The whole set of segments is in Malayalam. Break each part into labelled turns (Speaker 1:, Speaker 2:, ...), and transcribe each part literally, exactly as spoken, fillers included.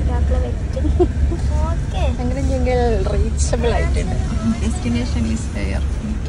Speaker 1: അങ്ങനെയെങ്കിൽ റീച്ചബിൾ ആയിട്ടുണ്ട്. Destination is hair.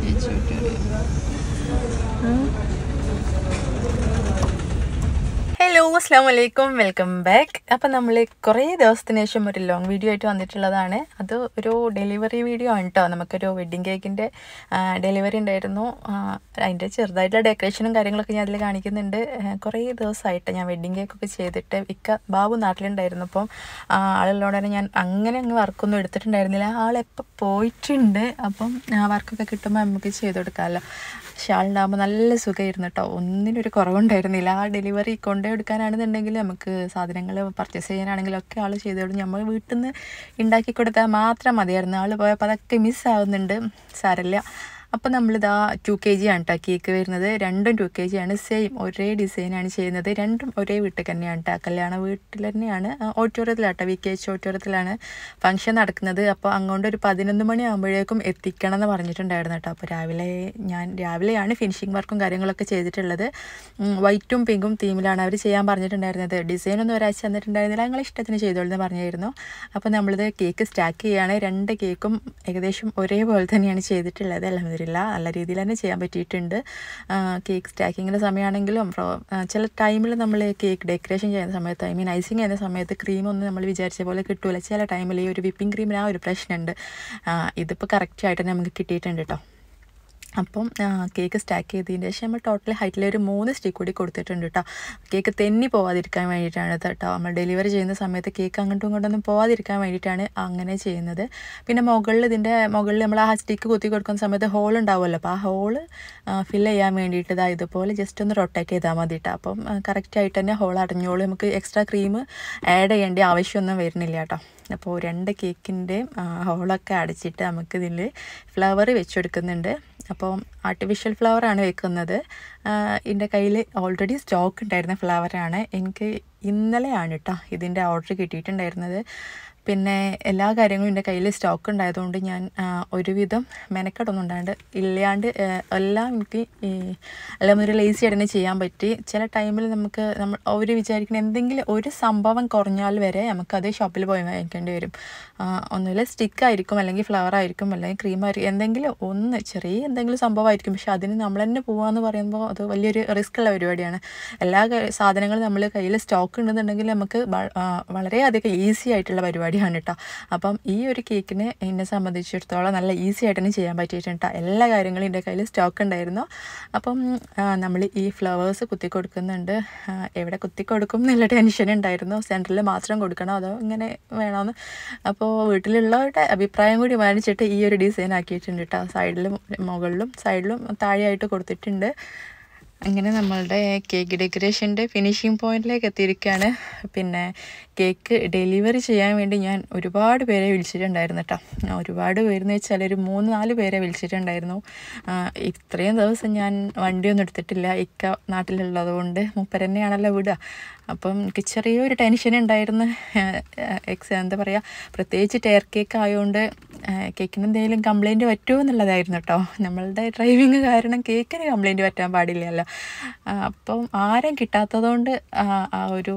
Speaker 1: ഹലോ, അസ്സാം വലൈക്കും, വെൽക്കം ബാക്ക്. അപ്പം നമ്മൾ കുറേ ദിവസത്തിന് ശേഷം ഒരു ലോങ് വീഡിയോ ആയിട്ട് വന്നിട്ടുള്ളതാണ്. അത് ഒരു ഡെലിവറി വീഡിയോ ആണ് കേട്ടോ. നമുക്കൊരു വെഡ്ഡിങ് കേക്കിൻ്റെ ഡെലിവറി ഉണ്ടായിരുന്നു. അതിൻ്റെ ചെറുതായിട്ടുള്ള ഡെക്കറേഷനും കാര്യങ്ങളൊക്കെ ഞാൻ അതിൽ കാണിക്കുന്നുണ്ട്. കുറേ ദിവസമായിട്ട് ഞാൻ വെഡ്ഡിങ് കേക്കൊക്കെ ചെയ്തിട്ട് ഇക്ക ബാബു നാട്ടിലുണ്ടായിരുന്നു. അപ്പം ആളുള്ളതോടെ തന്നെ ഞാൻ അങ്ങനെ അങ്ങ് വർക്കൊന്നും എടുത്തിട്ടുണ്ടായിരുന്നില്ല. ആളെപ്പോൾ പോയിട്ടുണ്ട്. അപ്പം വർക്കൊക്കെ കിട്ടുമ്പോൾ നമുക്ക് ചെയ്ത് കൊടുക്കാമല്ലോ. പക്ഷെ ആളുണ്ടാകുമ്പോൾ നല്ല സുഖമായിരുന്നു കേട്ടോ. ഒന്നിനൊരു കുറവുണ്ടായിരുന്നില്ല. ആ ഡെലിവറി കൊണ്ടുപോയി എടുക്കാനാണെന്നുണ്ടെങ്കിൽ നമുക്ക് സാധനങ്ങൾ പർച്ചേസ് ചെയ്യാനാണെങ്കിലും ഒക്കെ ആൾ ചെയ്തോളും. നമ്മൾ വീട്ടിൽ നിന്ന് ഉണ്ടാക്കി കൊടുത്താൽ മാത്രം മതിയായിരുന്നു. ആൾ പോയപ്പോൾ അതൊക്കെ മിസ്സാവുന്നുണ്ട്. സാരമില്ല. അപ്പം നമ്മളിതാ ടു കെ ജി ആണ് കേട്ടോ കേക്ക് വരുന്നത്. രണ്ടും ടു കെ ജി ആണ്. സെയിം ഒരേ ഡിസൈനാണ് ചെയ്യുന്നത്. രണ്ടും ഒരേ വീട്ടിൽ തന്നെയാണ് കേട്ടോ. കല്യാണ വീട്ടിൽ തന്നെയാണ്. ഓഡിറ്റോറിയത്തിലാട്ടോ, വി കെ എച്ച് ഓഡിറ്റോറിയത്തിലാണ് ഫംഗ്ഷൻ നടക്കുന്നത്. അപ്പോൾ അങ്ങോട്ട് ഒരു പതിനൊന്ന് മണി ആകുമ്പോഴേക്കും എത്തിക്കണം എന്ന് പറഞ്ഞിട്ടുണ്ടായിരുന്നു കേട്ടോ. അപ്പോൾ രാവിലെ ഞാൻ രാവിലെയാണ് ഫിനിഷിങ് വർക്കും കാര്യങ്ങളൊക്കെ ചെയ്തിട്ടുള്ളത്. വൈറ്റും പിങ്കും തീമിലാണ് അവർ ചെയ്യാൻ പറഞ്ഞിട്ടുണ്ടായിരുന്നത്. ഡിസൈനൊന്നും ഒരാഴ്ച തന്നിട്ടുണ്ടായിരുന്നില്ല. ഞങ്ങൾ ഇഷ്ടത്തിന് ചെയ്തോളെന്ന് പറഞ്ഞായിരുന്നു. അപ്പോൾ നമ്മളിത് കേക്ക് സ്റ്റാക്ക് ചെയ്യുകയാണ്. രണ്ട് കേക്കും ഏകദേശം ഒരേപോലെ തന്നെയാണ് ചെയ്തിട്ടുള്ളത്. അല്ല നല്ല രീതിയിൽ തന്നെ ചെയ്യാൻ പറ്റിയിട്ടുണ്ട്. കേക്ക് സ്റ്റാക്കിങ്ങിൻ്റെ സമയമാണെങ്കിലും ചില ടൈമിൽ നമ്മൾ കേക്ക് ഡെക്കറേഷൻ ചെയ്യുന്ന സമയത്ത്, ഐ മീൻ ഐസിങ് ചെയ്യുന്ന സമയത്ത് ക്രീമൊന്നും നമ്മൾ വിചാരിച്ച പോലെ കിട്ടൂല. ചില ടൈമിൽ ഈ ഒരു വിപ്പിംഗ് ക്രീമിന് ആ ഒരു പ്രശ്നമുണ്ട്. ഇതിപ്പോൾ കറക്റ്റായിട്ട് തന്നെ നമുക്ക് കിട്ടിയിട്ടുണ്ട് കേട്ടോ. അപ്പം കേക്ക് സ്റ്റാക്ക് ചെയ്തതിന് ശേഷം നമ്മൾ ടോട്ടൽ ഹൈറ്റിൽ ഒരു മൂന്ന് സ്റ്റിക്ക് കൂടി കൊടുത്തിട്ടുണ്ട് കേട്ടോ. കേക്ക് തെന്നി പോവാതിരിക്കാൻ വേണ്ടിയിട്ടാണ് കേട്ടോ. നമ്മൾ ഡെലിവറി ചെയ്യുന്ന സമയത്ത് കേക്ക് അങ്ങോട്ടും ഇങ്ങോട്ടൊന്നും പോവാതിരിക്കാൻ വേണ്ടിയിട്ടാണ് അങ്ങനെ ചെയ്യുന്നത്. പിന്നെ മുകളിൽ ഇതിൻ്റെ മുകളിൽ നമ്മൾ ആ സ്റ്റിക്ക് കുത്തി കൊടുക്കുന്ന സമയത്ത് ഹോൾ ഉണ്ടാവുമല്ലോ. അപ്പോൾ ആ ഹോള് ഫില്ല് ചെയ്യാൻ വേണ്ടിയിട്ട് ഇതാ ഇതുപോലെ ജസ്റ്റ് ഒന്ന് റൊട്ടേറ്റ് ചെയ്താൽ മതി കേട്ടോ. അപ്പം കറക്റ്റായിട്ട് തന്നെ ഹോൾ അടഞ്ഞോളൂ. നമുക്ക് എക്സ്ട്രാ ക്രീം ആഡ് ചെയ്യേണ്ട ആവശ്യമൊന്നും വരുന്നില്ല കേട്ടോ. അപ്പോൾ രണ്ട് കേക്കിൻ്റെയും ഹോളൊക്കെ അടച്ചിട്ട് നമുക്ക് ഇതിൽ ഫ്ലവർ വെച്ചെടുക്കുന്നുണ്ട്. അപ്പോൾ ആർട്ടിഫിഷ്യൽ ഫ്ലവറാണ് വെക്കുന്നത്. എൻ്റെ കയ്യിൽ ഓൾറെഡി സ്റ്റോക്ക് ഉണ്ടായിരുന്ന ഫ്ലവറാണ്. എനിക്ക് ഇന്നലെയാണ് കേട്ടോ ഇതിൻ്റെ ഓർഡർ കിട്ടിയിട്ടുണ്ടായിരുന്നത്. പിന്നെ എല്ലാ കാര്യങ്ങളും എൻ്റെ കയ്യിൽ സ്റ്റോക്ക് ഉണ്ടായതുകൊണ്ട് ഞാൻ ഒരുവിധം മെനക്കെട്ടൊന്നും ഉണ്ടാണ്ട് ഇല്ലാണ്ട് എല്ലാം എനിക്ക് എല്ലാം ഒരു ലേസി ആയിട്ട് തന്നെ ചെയ്യാൻ പറ്റി. ചില ടൈമിൽ നമുക്ക് നമ്മൾ അവർ വിചാരിക്കുന്ന എന്തെങ്കിലും ഒരു സംഭവം കുറഞ്ഞാൽ വരെ നമുക്കത് ഷോപ്പിൽ പോയി വാങ്ങിക്കേണ്ടി വരും. ഒന്നുമില്ല സ്റ്റിക്കായിരിക്കും, അല്ലെങ്കിൽ ഫ്ലവർ ആയിരിക്കും, അല്ലെങ്കിൽ ക്രീം ആയിരിക്കും, എന്തെങ്കിലും ഒന്ന് ചെറിയ എന്തെങ്കിലും സംഭവമായിരിക്കും. പക്ഷെ അതിന് നമ്മൾ തന്നെ പോകാമെന്ന് പറയുമ്പോൾ അത് വലിയൊരു റിസ്ക് ഉള്ള പരിപാടിയാണ്. എല്ലാ സാധനങ്ങളും നമ്മൾ കയ്യിൽ സ്റ്റോക്ക് ഉണ്ടെന്നുണ്ടെങ്കിൽ നമുക്ക് വളരെയധികം ഈസി ആയിട്ടുള്ള പരിപാടിയാണ് കേട്ടോ. അപ്പം ഈ ഒരു കേക്കിന് എന്നെ സംബന്ധിച്ചിടത്തോളം നല്ല ഈസി ആയിട്ട് തന്നെ ചെയ്യാൻ പറ്റിയിട്ടുണ്ട്. എല്ലാ കാര്യങ്ങളും എൻ്റെ കയ്യിൽ സ്റ്റോക്ക് ഉണ്ടായിരുന്നു. അപ്പം നമ്മൾ ഈ ഫ്ലവേഴ്സ് കുത്തി കൊടുക്കുന്നുണ്ട്. എവിടെ കുത്തി കൊടുക്കും എന്നുള്ള ടെൻഷൻ ഉണ്ടായിരുന്നു. സെൻറ്ററിൽ മാത്രം കൊടുക്കണോ അതോ ഇങ്ങനെ വേണമെന്ന്. അപ്പോൾ വീട്ടിലുള്ളവരുടെ അഭിപ്രായം കൂടി മാനിച്ചിട്ട് ഈ ഒരു ഡിസൈൻ ആക്കിയിട്ടുണ്ട് കേട്ടോ. സൈഡിലും മുകളിലും സൈഡിലും താഴെയായിട്ട് കൊടുത്തിട്ടുണ്ട്. അങ്ങനെ നമ്മളുടെ കേക്ക് ഡെക്കറേഷൻ്റെ ഫിനിഷിംഗ് പോയിന്റിലേക്ക് എത്തിയിരിക്കുകയാണ്. പിന്നെ കേക്ക് ഡെലിവറി ചെയ്യാൻ വേണ്ടി ഞാൻ ഒരുപാട് പേരെ വിളിച്ചിട്ടുണ്ടായിരുന്നു കേട്ടോ. ഒരുപാട് പേരെന്ന് വെച്ചാൽ ഒരു മൂന്ന് നാല് പേരെ വിളിച്ചിട്ടുണ്ടായിരുന്നു. ഇത്രയും ദിവസം ഞാൻ വണ്ടിയൊന്നും എടുത്തിട്ടില്ല. ഇക്ക നാട്ടിലുള്ളത് കൊണ്ട് മൂപ്പർ തന്നെയാണല്ലോ വിടുക. അപ്പം എനിക്ക് ചെറിയൊരു ടെൻഷൻ ഉണ്ടായിരുന്നു. എക്സ് എന്താ പറയുക, പ്രത്യേകിച്ച് ടയർ കേക്ക് ആയതുകൊണ്ട് കേക്കിന് എന്തെങ്കിലും കംപ്ലയിൻറ്റ് പറ്റുമോ എന്നുള്ളതായിരുന്നു കേട്ടോ. നമ്മളുടെ ഡ്രൈവിങ് കാരണം കേക്കിന് കംപ്ലയിൻറ്റ് പറ്റാൻ പാടില്ലല്ലോ. അപ്പം ആരും കിട്ടാത്തതുകൊണ്ട് ആ ഒരു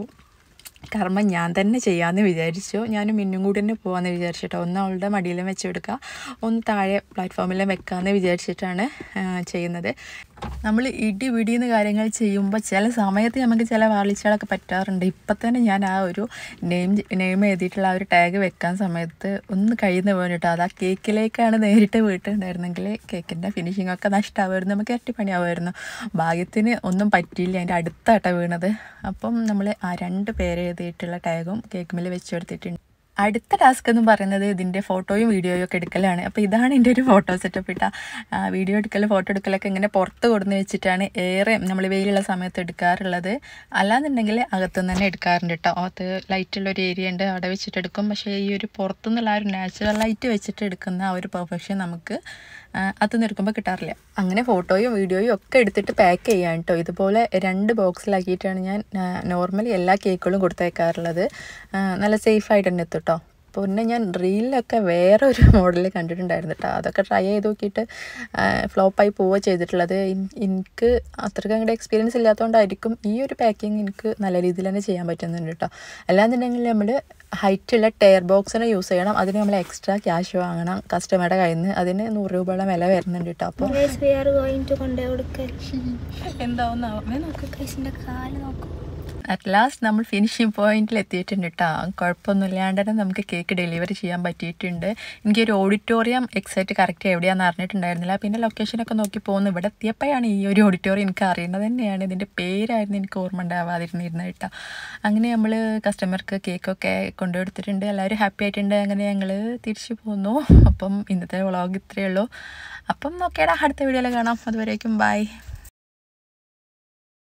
Speaker 1: കർമ്മം ഞാൻ തന്നെ ചെയ്യാമെന്ന് വിചാരിച്ചു. ഞാനും മിന്നും കൂടി തന്നെ പോകാമെന്ന് വിചാരിച്ചിട്ടോ. ഒന്ന് അവളുടെ മടിയിലും വെച്ചെടുക്കുക, ഒന്ന് താഴെ പ്ലാറ്റ്ഫോമിലും വെക്കാമെന്ന് വിചാരിച്ചിട്ടാണ് ചെയ്യുന്നത്. നമ്മൾ ഇടി പിടിയുന്ന കാര്യങ്ങൾ ചെയ്യുമ്പോൾ ചില സമയത്ത് നമുക്ക് ചില വാളിച്ചകളൊക്കെ പറ്റാറുണ്ട്. ഇപ്പം തന്നെ ഞാൻ ആ ഒരു നെയിം നെയിം എഴുതിയിട്ടുള്ള ആ ഒരു ടാഗ് വെക്കാൻ സമയത്ത് ഒന്ന് കഴിയുന്ന പോയിട്ടോ. അത് ആ കേക്കിലേക്കാണ് നേരിട്ട് വീട്ടിലുണ്ടായിരുന്നെങ്കിൽ കേക്കിൻ്റെ ഫിനിഷിംഗ് ഒക്കെ നഷ്ടമാവുമായിരുന്നു, നമുക്ക് ഇരട്ടി പണിയാവുമായിരുന്നു. ഭാഗ്യത്തിന് ഒന്നും പറ്റിയില്ല, അതിൻ്റെ അടുത്താട്ടോ വീണത്. അപ്പം നമ്മൾ ആ രണ്ട് പേര് എഴുതിയിട്ടുള്ള ടാഗും കേക്ക് മേൽ വെച്ചെടുത്തിട്ടുണ്ട്. അടുത്ത ടാസ്ക് എന്ന് പറയുന്നത് ഇതിൻ്റെ ഫോട്ടോയും വീഡിയോയും ഒക്കെ എടുക്കലാണ്. അപ്പോൾ ഇതാണ് എൻ്റെ ഒരു ഫോട്ടോ സെറ്റപ്പ് ഇട്ട. വീഡിയോ എടുക്കൽ ഫോട്ടോ എടുക്കലൊക്കെ ഇങ്ങനെ പുറത്ത് കൊടുന്ന് വെച്ചിട്ടാണ് ഏറെ നമ്മൾ വെയിലുള്ള സമയത്ത് എടുക്കാറുള്ളത്. അല്ലാന്നുണ്ടെങ്കിൽ അകത്തുനിന്ന് തന്നെ എടുക്കാറുണ്ട് കേട്ടോ. അത് ലൈറ്റുള്ളൊരു ഏരിയ ഉണ്ട്, അവിടെ വെച്ചിട്ട് എടുക്കും. പക്ഷേ ഈ ഒരു പുറത്തുനിന്നുള്ള ആ ഒരു നാച്ചുറൽ ലൈറ്റ് വെച്ചിട്ട് എടുക്കുന്ന ആ ഒരു പെർഫെക്ഷൻ നമുക്ക് അതൊന്നും എടുക്കുമ്പോൾ കിട്ടാറില്ല. അങ്ങനെ ഫോട്ടോയും വീഡിയോയും ഒക്കെ എടുത്തിട്ട് പാക്ക് ചെയ്യാൻ കേട്ടോ. ഇതുപോലെ രണ്ട് ബോക്സിലാക്കിയിട്ടാണ് ഞാൻ നോർമലി എല്ലാ കേക്കുകളും കൊടുത്തയക്കാറുള്ളത്. നല്ല സേഫായിട്ട് തന്നെ എത്തും കേട്ടോ. പിന്നെ ഞാൻ റീലിലൊക്കെ വേറെ ഒരു മോഡൽ കണ്ടിട്ടുണ്ടായിരുന്നു കേട്ടോ. അതൊക്കെ ട്രൈ ചെയ്ത് നോക്കിയിട്ട് ഫ്ലോപ്പായി പോവുക ചെയ്തിട്ടുള്ളത്. എനിക്ക് അത്രയ്ക്ക് അങ്ങോട്ട് എക്സ്പീരിയൻസ് ഇല്ലാത്തതുകൊണ്ടായിരിക്കും ഈ ഒരു പാക്കിങ് എനിക്ക് നല്ല രീതിയിൽ തന്നെ ചെയ്യാൻ പറ്റുന്നുണ്ട് കേട്ടോ. അല്ലാന്നുണ്ടെങ്കിൽ നമ്മൾ ഹൈറ്റുള്ള ടയർ ബോക്സിനെ യൂസ് ചെയ്യണം. അതിന് നമ്മൾ എക്സ്ട്രാ ക്യാഷ് വാങ്ങണം കസ്റ്റമറുടെ കയ്യിൽ നിന്ന്. അതിന് നൂറ് രൂപയോളം വില വരുന്നുണ്ട് കേട്ടോ. അപ്പോൾ എന്താവുന്ന കാല് നോക്കും. അറ്റ് ലാസ്റ്റ് നമ്മൾ ഫിനിഷിംഗ് പോയിന്റിൽ എത്തിയിട്ടുണ്ട് കേട്ടോ. കുഴപ്പമൊന്നുമില്ലാണ്ട് തന്നെ നമുക്ക് കേക്ക് ഡെലിവറി ചെയ്യാൻ പറ്റിയിട്ടുണ്ട്. എനിക്കൊരു ഓഡിറ്റോറിയം എക്സാക്റ്റ് കറക്റ്റ് എവിടെയാണെന്ന് അറിഞ്ഞിട്ടുണ്ടായിരുന്നില്ല. പിന്നെ ലൊക്കേഷനൊക്കെ നോക്കി പോകുന്നു. ഇവിടെ എത്തിയപ്പോഴാണ് ഈ ഒരു ഓഡിറ്റോറിയം എനിക്ക് അറിയുന്നത് തന്നെയാണ്. ഇതിൻ്റെ പേരായിരുന്നു എനിക്ക് ഓർമ്മ ഉണ്ടാവാതിരുന്നിരുന്നത് കേട്ടോ. അങ്ങനെ നമ്മൾ കസ്റ്റമർക്ക് കേക്കൊക്കെ കൊണ്ടുകൊടുത്തിട്ടുണ്ട്. എല്ലാവരും ഹാപ്പി ആയിട്ടുണ്ട്. അങ്ങനെ ഞങ്ങൾ തിരിച്ചു പോന്നു. അപ്പം ഇന്നത്തെ വ്ളോഗ് ഇത്രയേ ഉള്ളൂ. അപ്പം നോക്കിയാടാ അടുത്ത വീഡിയോയിൽ കാണാം. അതുവരേക്കും ബൈ.